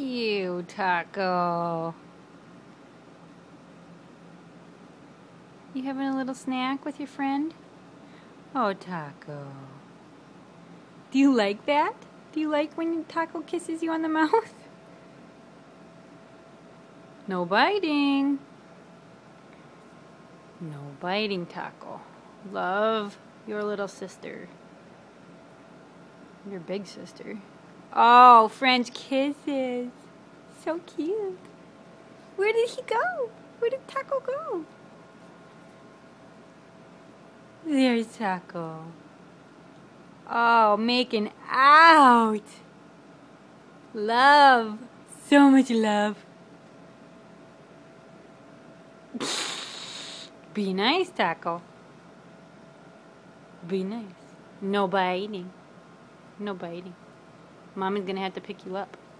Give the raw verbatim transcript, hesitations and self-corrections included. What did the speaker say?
You, Taco. You having a little snack with your friend? Oh, Taco. Do you like that? Do you like when Taco kisses you on the mouth? No biting. No biting, Taco. Love your little sister. Your big sister. Oh, French kisses. So cute. Where did he go? Where did Taco go? There's Taco. Oh, making out. Love. So much love. Be nice, Taco. Be nice. No biting. No biting. Mommy's gonna have to pick you up.